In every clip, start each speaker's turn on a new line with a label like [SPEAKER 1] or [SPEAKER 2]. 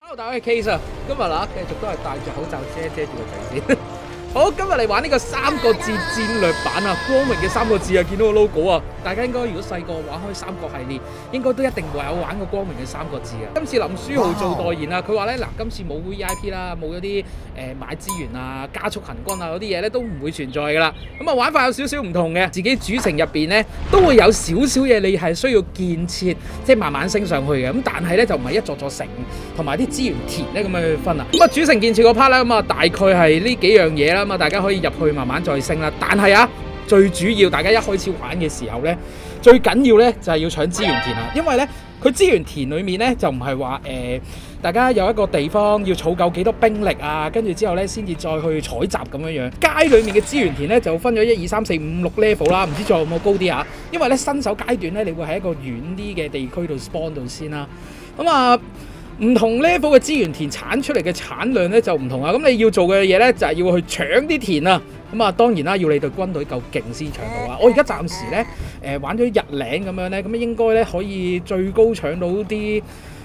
[SPEAKER 1] Hello， 大家係 Case 啊！今日啦，繼續都係戴住口罩遮住個嘴先。好，今日嚟玩呢個三國志戰略版啊，光榮嘅三國志啊，見到個 logo 啊，大家應該如果細個玩開三國系列，應該都一定會有玩過光榮嘅三國志啊。今次林書豪做代言啊，佢話咧嗱，今次冇 VIP 啦，冇嗰啲買資源啊、加速行軍啊嗰啲嘢咧都唔會存在噶啦。咁啊玩法有少少唔同嘅，自己主城入邊咧都會有少少嘢你係需要建設，即係慢慢升上去嘅。咁但係咧就唔係一座城同埋啲資源田咧咁樣去分啊。咁啊主城建設嗰 part 啦，咁啊大概係呢幾樣嘢啦。咁啊，大家可以入去慢慢再升啦。但係啊，最主要大家一開始玩嘅時候咧，最緊要咧就係要搶資源田啦。因為咧，佢資源田裡面咧就唔係話大家有一個地方要儲夠幾多兵力啊，跟住之後咧先至再去採集咁樣樣。街裡面嘅資源田咧就分咗1、2、3、4、5、6 level 啦，唔知仲有冇高啲啊？因為咧新手階段咧，你會喺一個遠啲嘅地區度 spawn 到先啦。咁啊〜唔同 level 嘅資源田產出嚟嘅產量咧就唔同啊！咁你要做嘅嘢咧就係要去搶啲田啊！咁啊當然啦，要你隊軍隊夠勁先搶到啊！我而家暫時咧玩咗日領咁樣咧，咁應該咧可以最高搶到啲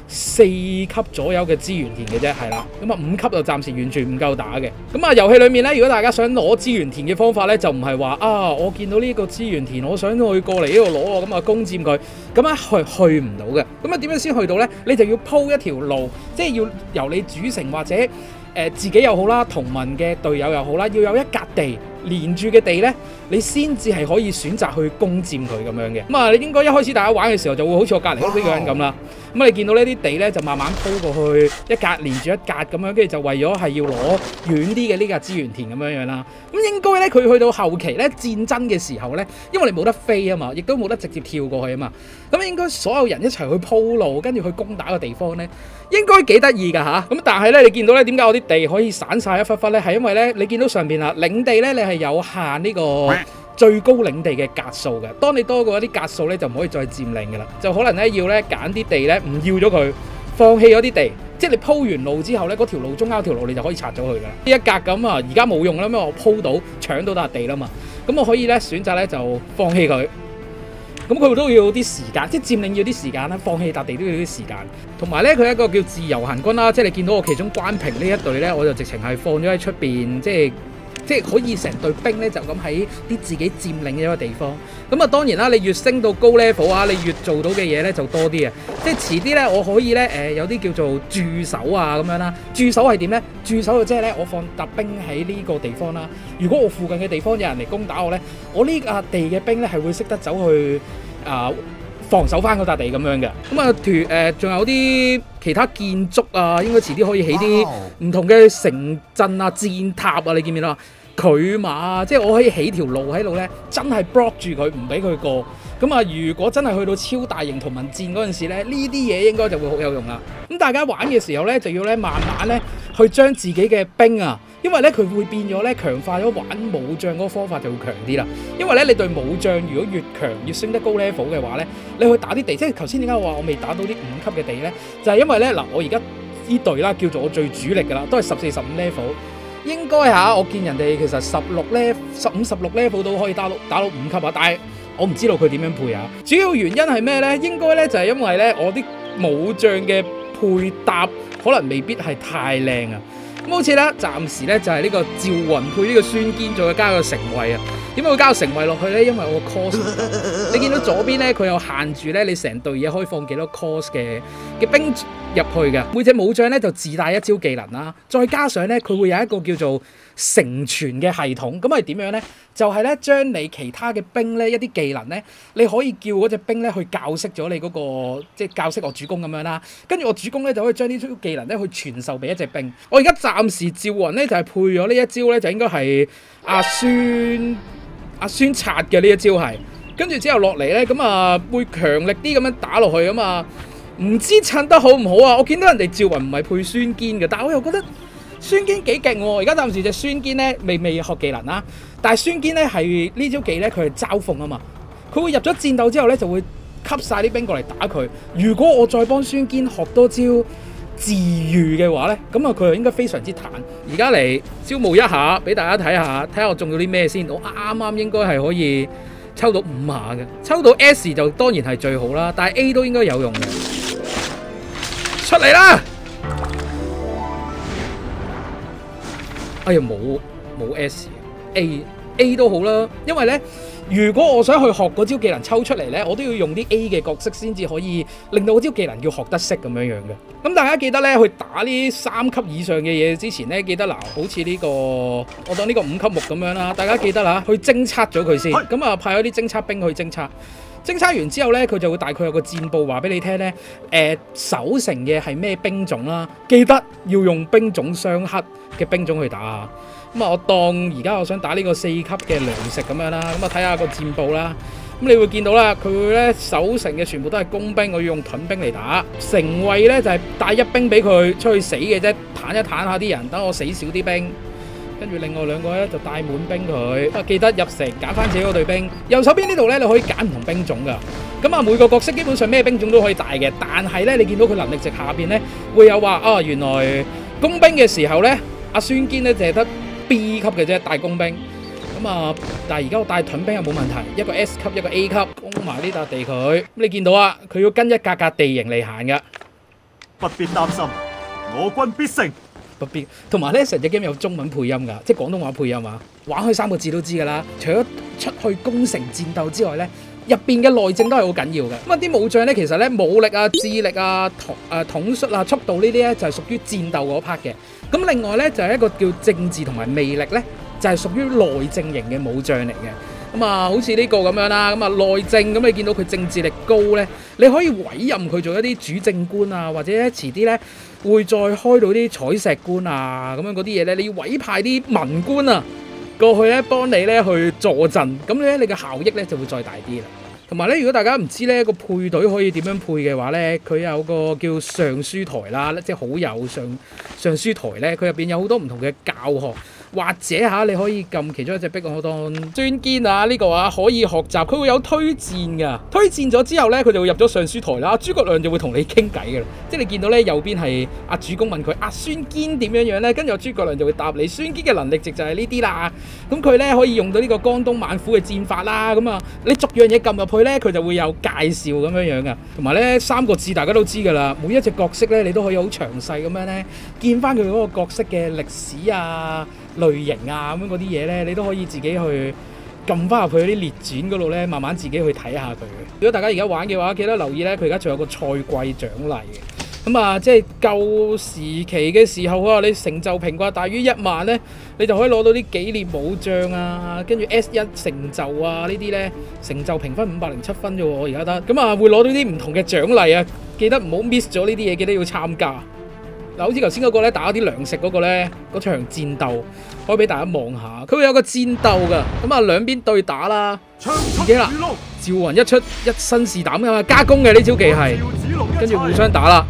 [SPEAKER 1] 4級左右嘅資源田嘅啫，係啦。咁啊5級就暫時完全唔夠打嘅。咁啊遊戲裏面咧，如果大家想攞資源田嘅方法咧，就唔係話啊我見到呢個資源田，我想去過嚟呢度攞啊，咁啊攻佔佢，咁啊去唔到嘅。咁啊點樣先去到咧？你就要鋪一條路，即係要由你主城或者自己又好啦，同盟嘅隊友又好啦，要有一格地連住嘅地咧，你先至係可以選擇去攻佔佢咁樣嘅。咁啊，你應該一開始大家玩嘅時候就會好似我隔離嗰幾個人咁啦。咁你見到呢啲地咧就慢慢鋪過去，一格連住一格咁樣，跟住就為咗係要攞遠啲嘅呢個資源田咁樣樣啦。咁應該咧佢去到後期咧戰爭嘅時候咧，因為你冇得飛啊嘛，亦都冇得直接跳過去啊嘛。咁應該所有人一齊去鋪路，跟住去攻打個地方咧，應該幾得意㗎嚇。咁但係咧，你見到咧點解我啲地可以散晒一忽忽咧？係因為咧你見到上邊啦，領地咧你係有限呢個最高領地嘅格數嘅。當你多過一啲格數咧，就唔可以再佔領㗎啦。就可能咧要咧揀啲地咧唔要咗佢，放棄咗啲地。即係你鋪完路之後咧，嗰條路中間條路你就可以拆咗佢㗎啦。呢一格咁啊，而家冇用啦，因為我鋪到搶到笪地啦嘛。咁我可以咧選擇咧就放棄佢。咁佢都要啲時間，即係佔領要啲時間啦，放棄笪地都要啲時間。同埋咧，佢一個叫自由行軍啦，即係你見到我其中關平呢一隊咧，我就直情係放咗喺出邊，即係可以成隊兵咧就咁喺啲自己佔領嘅一個地方。咁啊當然啦，你越升到高 level 啊，你越做到嘅嘢咧就多啲啊。即係遲啲咧，我可以咧有啲叫做駐守啊咁樣啦。駐守係點咧？駐守就即係咧，我放笪兵喺呢個地方啦。如果我附近嘅地方有人嚟攻打我咧，我呢笪地嘅兵咧係會識得走去防守翻嗰笪地咁樣嘅。咁啊仲有啲其他建築啊，應該遲啲可以起啲唔同嘅城鎮啊、戰塔啊，你見唔見到啊？佢馬即係我可以起條路喺度咧，真係 block 住佢，唔俾佢過。咁啊，如果真係去到超大型同盟戰嗰陣時咧，呢啲嘢應該就會好有用啦。咁大家玩嘅時候咧，就要咧慢慢咧去將自己嘅兵啊，因為咧佢會變咗咧強化咗玩武將嗰個方法就會強啲啦。因為咧你對武將如果越強越升得高 level 嘅話咧，你去打啲地，即係頭先點解我話我未打到啲5級嘅地咧，就係因為咧嗱，我而家呢隊啦叫做我最主力㗎啦，都係14、15 level。應該嚇，我見人哋其實15、16 level 都可以打到5級啊，但係我唔知道佢點樣配啊。主要原因係咩咧？應該咧就係因為咧我啲武將嘅配搭可能未必係太靚啊。咁好似咧，暫時咧就係呢個趙雲配呢個孫堅，再加個城衛啊。點解會加個城衛落去咧？因為我個 cost 你見到左邊咧，佢有限住咧，你成隊嘢可以放幾多 cost 嘅兵入去嘅。每隻武將咧就自帶一招技能啦，再加上咧佢會有一個叫做承傳嘅系統。咁係點樣咧？就係咧將你其他嘅兵咧一啲技能咧，你可以叫嗰隻兵咧去教識咗你嗰個，即係教識我主公咁樣啦。跟住我主公咧就可以將呢招技能咧去傳授俾一隻兵。我而家暫時趙雲咧就係配咗呢一招咧，就應該係阿孫策嘅呢一招係。跟住之後落嚟咧，咁啊會強力啲咁樣打落去咁啊，唔知襯得好唔好啊？我見到人哋趙雲唔係配孫堅嘅，但係我又覺得孫堅幾勁喎。而家暫時隻孫堅咧未學技能啦，但係孫堅咧係呢招技咧佢係嘲諷啊嘛，佢會入咗戰鬥之後咧就會吸晒啲兵過嚟打佢。如果我再幫孫堅學多招自愈嘅話咧，咁啊佢就應該非常之彈。而家嚟招募一下俾大家睇下我中咗啲咩先。我啱啱應該係可以抽到5下嘅，抽到 S 就當然係最好啦，但係 A 都應該有用嘅。出嚟啦！ 哎呀冇 S。A 都好啦，因為咧，如果我想去學嗰招技能抽出嚟咧，我都要用啲 A 嘅角色先至可以令到嗰招技能要學得識咁樣樣嘅。咁大家記得咧，去打呢3級以上嘅嘢之前咧，記得嗱，好似呢個我當呢個5級木咁樣啦，大家記得啦，去偵測咗佢先。咁啊，派咗啲偵測兵去偵測。偵測完之後咧，佢就會大概有個戰報話俾你聽咧。守城嘅係咩兵種啦？記得要用兵種相克嘅兵種去打啊！咁啊，我當而家我想打呢個4級嘅糧食咁樣啦，咁啊睇下個戰報啦。咁你會見到啦，佢會咧守城嘅全部都係工兵，我要用盾兵嚟打。城衛咧就係帶1兵俾佢出去死嘅啫，彈一彈下啲人，等我死少啲兵。跟住另外2個咧就帶滿兵佢。啊，記得入城揀翻自己嗰隊兵。右手邊呢度咧你可以揀唔同兵種噶。咁啊，每個角色基本上咩兵種都可以帶嘅，但係咧你見到佢能力值下邊咧會有話啊，原來工兵嘅時候咧，阿孫堅咧淨係得B 級嘅啫，帶工兵。咁啊，但係而家我帶盾兵又冇問題，一個 S 級，一個 A 級，攻埋呢笪地佢。咁你見到啊，佢要跟一格格地形嚟行噶。
[SPEAKER 2] 不必擔心，我軍必勝。
[SPEAKER 1] 不必，同埋咧成隻 game 有中文配音噶，即係廣東話配音啊。玩開3個字都知噶啦。除咗出去攻城戰鬥之外咧，入邊嘅內政都係好緊要嘅。咁啊，啲武將咧其實咧武力啊、智力啊、統率啊、速度呢啲咧就係屬於戰鬥嗰 part 嘅。咁另外咧就係一個叫政治同埋魅力咧，就係屬於內政型嘅武將嚟嘅。咁啊，好似呢個咁樣啦。咁啊，內政咁你見到佢政治力高咧，你可以委任佢做一啲主政官啊，或者遲啲咧會再開到啲採石官啊，咁樣嗰啲嘢咧，你要委派啲文官啊過去咧幫你咧去助陣，咁咧你嘅效益咧就會再大啲啦。同埋咧，如果大家唔知咧個配隊可以點樣配嘅話咧，佢有個叫上書台啦，即係好友上書台咧，佢入邊有好多唔同嘅教學。或者嚇你可以撳其中一隻兵，我當孫堅啊呢個啊可以學習，佢會有推薦㗎。推薦咗之後咧，佢就會入咗上書台啦。諸葛亮就會同你傾偈㗎啦。即係你見到咧右邊係阿主公問佢阿孫堅點樣樣咧，跟住諸葛亮就會答你孫堅嘅能力值就係呢啲啦。咁佢咧可以用到呢個江東猛虎嘅戰法啦。咁啊，你逐樣嘢撳入去咧，佢就會有介紹咁樣樣㗎。同埋咧3個字大家都知㗎啦，每一隻角色咧你都可以好詳細咁樣咧見翻佢嗰個角色嘅歷史啊、類型啊咁樣嗰啲嘢咧，你都可以自己去撳翻入去啲列傳嗰度咧，慢慢自己去睇下佢。如果大家而家玩嘅話，記得留意咧，佢而家仲有個賽季獎勵嘅。咁啊，即係舊時期嘅時候啊，你成就評掛大於1萬咧，你就可以攞到啲紀念武將啊，跟住 S1 成就啊呢啲咧，成就評分507分啫喎，我而家得。咁啊，會攞到啲唔同嘅獎勵啊，記得唔好 miss 咗呢啲嘢，記得要參加。嗱，好似頭先嗰個咧打啲糧食嗰個咧，嗰場戰鬥可以俾大家望下，佢會有個戰鬥噶，咁啊兩邊對打啦，自己啦，趙雲一出一身是膽噶嘛，加工嘅呢招技係，跟住互相打啦。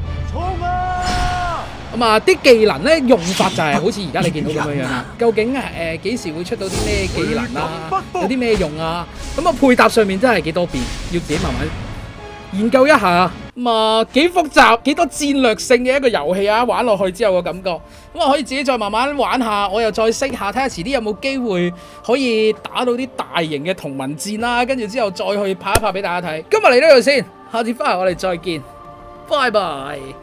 [SPEAKER 1] 咁啊啲技能咧用法就係好似而家你見到咁樣樣啦。究竟幾時會出到啲咩技能啊？有啲咩用啊？咁啊配搭上面真係幾多變，要自己慢慢研究一下。咁啊幾複雜幾多戰略性嘅一個遊戲啊，玩落去之後嘅感覺，咁啊可以自己再慢慢玩下，我又再識下睇下遲啲有冇機會可以打到啲大型嘅同盟戰啦，跟住之後再去拍一拍俾大家睇。今日嚟到呢度先，下次翻嚟我哋再見，拜拜。